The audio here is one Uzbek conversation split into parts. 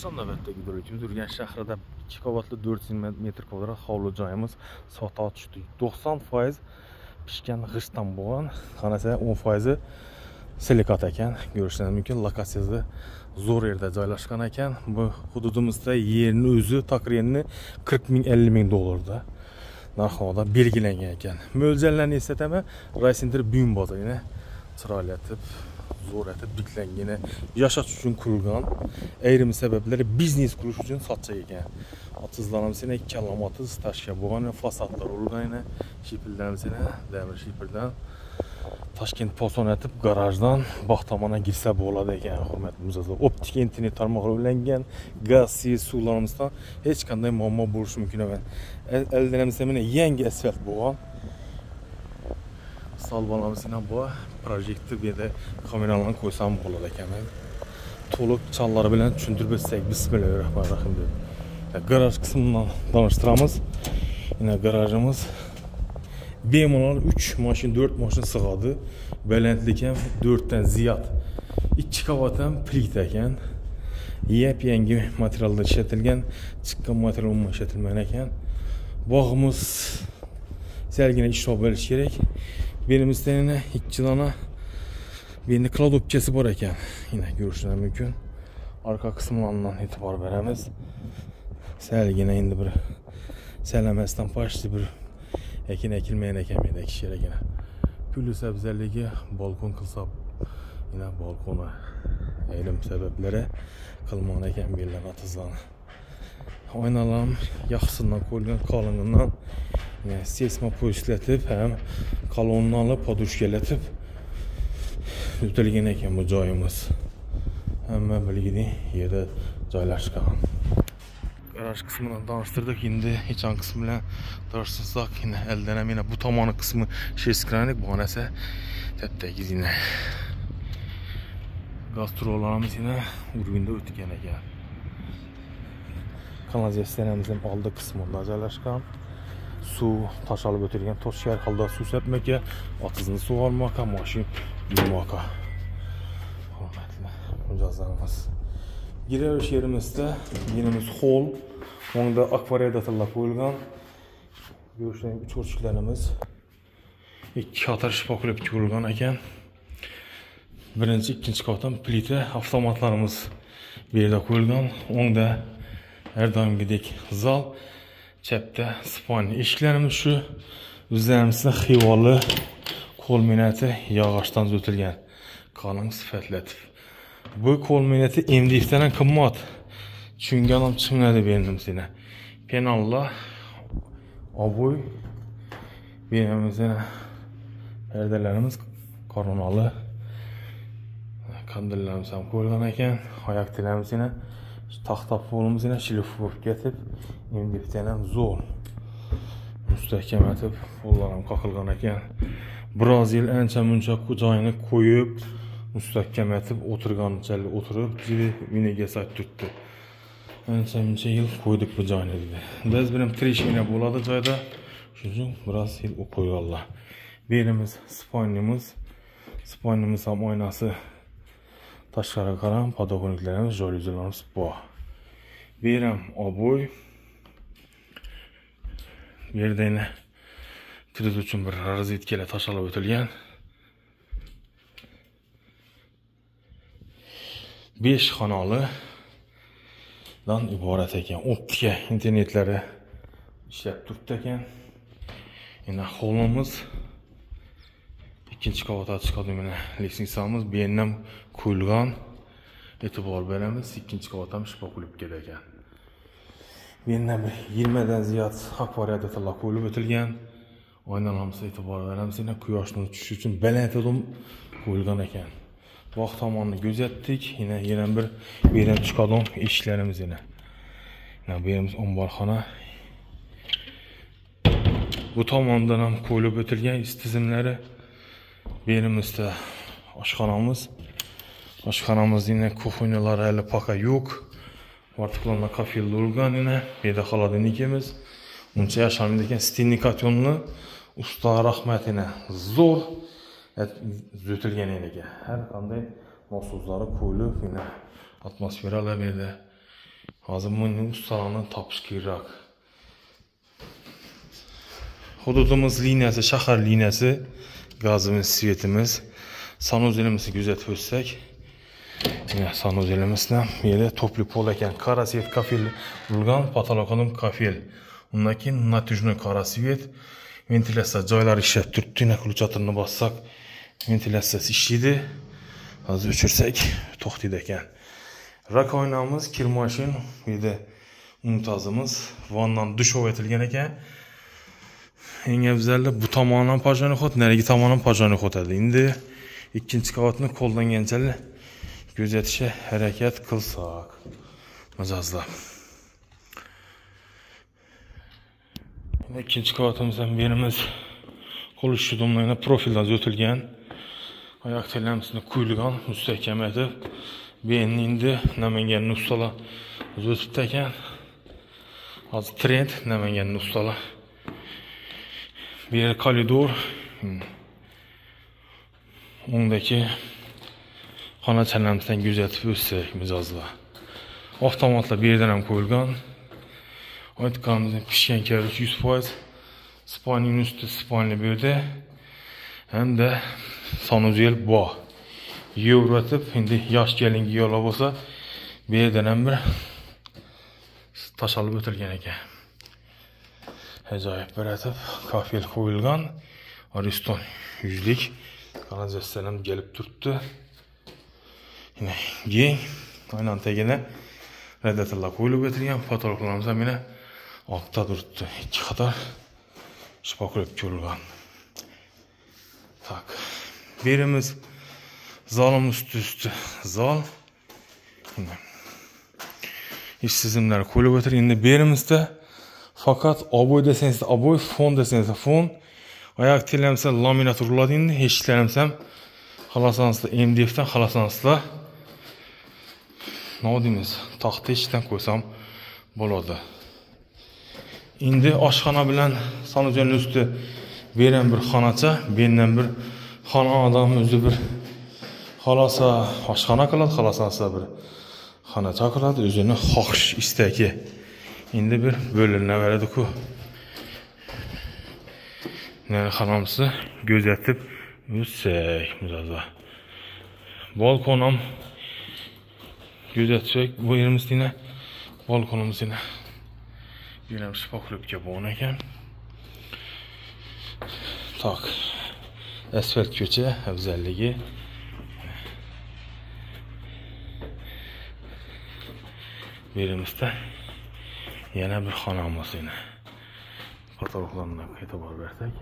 Navbatdagi ijrochimiz Urganch shahrida 2 qavatli 400 metr kvadrat hovli joyimiz sotuvga tushdi. 90% pishgan g'ishtdan bo'lgan, qarasa 10% silikat ekan. Ko'rishingiz mumkin, lokatsiyasi zo'r yerda joylashgan ekan. Bu hududimizda yerni o'zi takriyani 40 ming 50 ming dollarda narxlarda belgilangan ekan. Mo'ljallarni eslataman, Raycenter buyum bozorini chiroyli etib, zo'r etib biklangani, yashash uchun qurilgan, ayrim sabablari biznes qurish uchun sotcha ekan. Otizlarimizning kalomatiz tashkil bo'lgan, fasadlar urilgan, shipildarimizning damir shipildan Toshkent poson etib garajdan bog' tomonga girsa bo'ladi ekan. Hurmatli mijozlar, optik internet tarmog'i ulangan, gaz, suvlarimizdan hech qanday muammo bo'lishi mumkin emas. Eldarimizda mana yangi asfalt bo'lgan. Salbalamızdan bu projekti bir de kameralarını koysam bo'ladi ekan. To'liq chanlari bilan tushuntirib o'tsak, bismillahirrohmanirrohim deb. Garaj qismidan tanishtiramiz. Yine garajimiz bemalol 3 mashin, 4 mashin sig'adi. Balandligi ham 4 dan ziyod. 2 qavat ham plita ekan. Yangi materialda ishlatilgan, chiqqan material ishlatilmagan ekan. Bog'imiz sergina ishlov bo'lishi kerak. Berimizde yine 2 tane bir kladopçası var ekan. Yine görüşler mümkün. Arka kısımlarından itibar veremiz. Sergine indi bir selamestan başlı bir ekin ekilmeyen ekemeydi kişiye yine. Gülü sebzeligi balkon kılsa yine balkona eğilim sebepleri kılmağına eken birler atızlanı. Aynalarım yaxşısından koyulgan kalınından sesma polisletip hem kalonunu alıp poduşkeletip ütelgen eken bu joyimiz. Hemen bilgini yerde joylashgan. Garaj kısmından tanıştırdık, şimdi içan kısmı bilen tanıştırsak yine elden hem yine bu tamamı kısmı şeskiranik bu anese teptekiz yine. Gastrolarımız yine Urgunda ötüken eken. Kanalizasyonimizin aldı kısmında joylashgan. Su taşalıp ötürgen toz şehir halda su sepmeke, atızını su almaka, maşin yumaka. Hürmetli mücazlarımız. Giriş yerimizde yenimiz hol, onda akvaryadatılla koyulgan. Görüşlerin 3 ölçüklerimiz 2 katar şipakulep koyulgan eken. Birinci, ikinci katan plite avtomatlarımız bir yerde koyulgan. Onda her daim gidek zal. Çepte spani işlerimiz şu üzerimizde xivalı kol mineti yağıştan ötülgen kalın sıfatletip. Bu kol mineti emdikten kımmat. Çünkü anam çimledi benim sine. Penalla aboy benimizde perdelerimiz koronalı kandillerimiz hem koyulgan eken. Ayak dilerimiz yine taxta polumuz yine şilif vurup getip emdikten zor müstehkem etip pollarım kakılgan eken. Biraz yıl ençe münçe kucağını koyup müstehkem etip oturgan çeli oturup cili minege sayt tuttu. Ençe münçe yıl koyduk bu cayını dedi. Biz benim trişmine buladı cayda. Çünkü biraz yıl o koyu Allah. Birimiz spanyumuz ham oynası taşkara karan padokoniklerimiz jolüzülerimiz bu. Birim aboy. Yerden tüdüz için bir razitkeyle taşalıp ötülgen. 5 kanalı dan ibaret eken. Optika internetleri işlep turttu eken. Yine holumuz ikinci kavata çıkadı yine lisensamız bir yeniden koyulgan. Etibar veremiz ikinci kavatam şipakulip gelegen. Yeniden 20'den ziyad akvaryadatılla koyulup ötülgen. Aynalarımıza etibar veremiz yine kuyaşın uçuşu için belentedim koyulgan eken. Vaxt zamanını gözettik. Yine bir yerden çıkadım işlerimiz yine. Yine birimiz ombarxana. Bu tamamdan hem koyulup ötülgen istizimleri. Birimizde aşxanamız. Aşxanamız yine kuxunyalar hələ paka yok. Artıqlarla kafirli urgan yine. Bir de xaladenikimiz. Unca yaşamındayken stinikatyonlu usta rahmetine zor zötülgen elege. Her qanday nosuzları koyulup yine atmosferalar bir de Hozir bunun ustalarni topish kerak. Hududimiz liniyasi, shahar liniyasi, gazimiz, svetimiz, sanuzelimizni kuzatib o'tsak, mana sanuzelimizda bu yerda topli pol ekan, qora svet kafel bo'lgan, patologim kafel. Undan keyin natujnoy qora svet, ventilyatsiya joylari ishlab turibdi. Ключатырni bossak, ventilyatsiyasi ishlaydi. Hozir o'chirsak, to'xtaydi ekan. Rakoynamiz, kirmashin, bu yerda unitazimiz, vandan dush etilgan ekan. Eng afzali bu tomondan pajani xot, narigi tomondan pajani xotadi. Endi ikkinchi qavatni qo'llanganchalik kuzatishga harakat qilsak, mijozlar. İkinci qavatimizdan birimiz qo'l uchi domlagan profildan o'tilgan. Oyoq telamisini quyilgan, mustahkam etib, be'nni endi Namanganning ustalar o'tibdi ekan. Hozir trend Namanganning ustalar. Bir koridor. Undaki xona chalamizdan kuzatib o'tsak, mijozlar. Avtomatlar bu yerdan ham qo'yilgan. Aytganimizda pishgan karuch 100%, spaning usti spanli bu yerda hamda sanuzel bor. Yevratib, endi yosh kelinga yo'lab bo'lsa, bu yerdan ham bir tashalib o'tilgan ekan. Ajoyib biratib, kafel qo'yilgan. Ariston 100lik kanalizatsiyadan kelib turibdi. Yine keng, aynan tagida radiatorlar qo'yilib o'tilgan, fotolarimiz ham yana ortda turibdi. Ikki qator shpoklet ko'rilgan. Tak. Birimiz zolim üstü zal. İş sizimler qo'yilib o'tilgan. Endi berimizda faqat oboy desangiz oboy, fon desangiz fon. Oyoq telamsa laminat uriladi endi. Eshiklarimiz ham xalasanslar MDFdan xalasanslar. Ne deymiz? Taxta eshikdan qo'ysam bo'ladi. Endi oshxona bilan sanuzelning usti beren bir xonacha, bendan bir xona odam o'zi bir xolasa oshxona qiladi, xolasansa bir xonacha qiladi, o'zini xohish istagi. Endi bir bo'linaveradi-ku. Xonamizni kuzatib o'tsak, mijozlar. Balkon ham kuzatsak, bu yerimizda balkonimizda yana shpoklepga bo'lgan ekan. Tak. Asfalt ko'cha afzalligi. Berimizda yana bir xonamiz yana. Fotoğraflarına e'tibor bersak.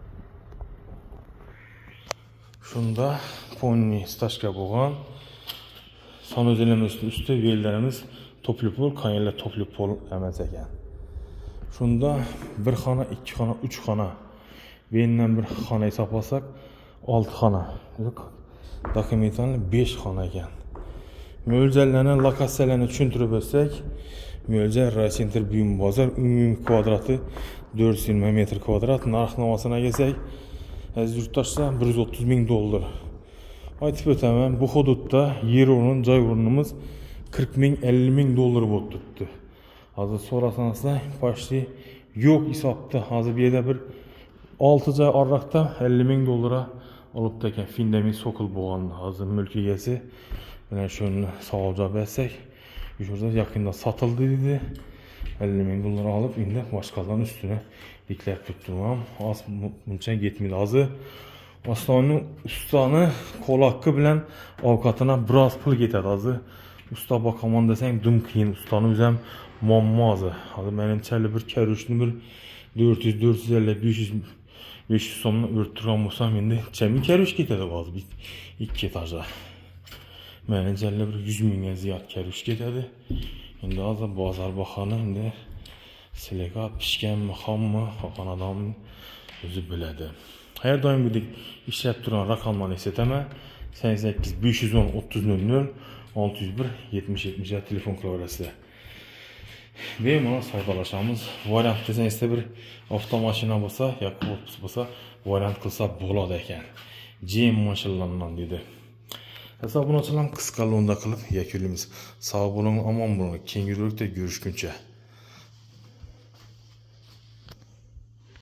Shunda ponni stashka bo'lgan. Sanuzelimizning usti yo'llarimiz topli pol, qayerlar topli pol emas ekan. Shunda bir xona, ikki xona, 3 xona. Bendan bir xona hisoblasak 6 xona. Dokumental 5 xona ekan. Mo'ljallarni, lokatsiyalarni tushuntirib o'tsak, mo'ljal Raycenter buyum bozor, umumiy kvadrati 420 metr kvadrat, narx-navosini kelsak, aziz yurtdoshlar $130,000. Aytib o'taman, bu hududda yer o'rin, joy o'rnimiz $40,000-50,000 bo'lib turibdi. Hozir so'rasanizlar, почти yo'q hisobda. Hozir bu yerda bir 6 joy oraqda $50,000 olibdi ekan. Fundament so'qil bo'lgan. Hozir mulk egasi mana shuni savol javob bersak, yurda yaqinda sotildi dedi. $50,000 olib, endi boshqalarning ustini diklab turibdim. Az buncha yetmaydi. Hozir Ostonning ustani qo'l haqqi bilan ovqatini biroz pul ketadi. Hozir usta boqaman desang, dum qiyin. Ustani o'zi ham muammozi. Hozir menimchalik bir karushni bir 400, 450, 500 so'mni o'rtirgan bo'lsam, endi chami karush ketadi hozir ikki etajda. Menimchalik bir 100,000 ga ziyod karush ketadi. Endi hozir bozor bahoni endi sizlarga pishganmi, xommi, xonadonmi o'zi biladi. Her doimgidek ishlab turgan raqamlarni eslataman. 88 510 3000 601 70 telefon qilaverasizlar. Bemalol sayfalashamiz. Variant desangizda bir avtomashina bo'lsa, yoki otobus bo'lsa, variant qilsa bo'ladi ekan. Jim mashinlardan dedi. Hesabını açılan kısa onda kılıp yakülümüz. Sağ olun, aman bulun. Kengürlükte görüşkünçe.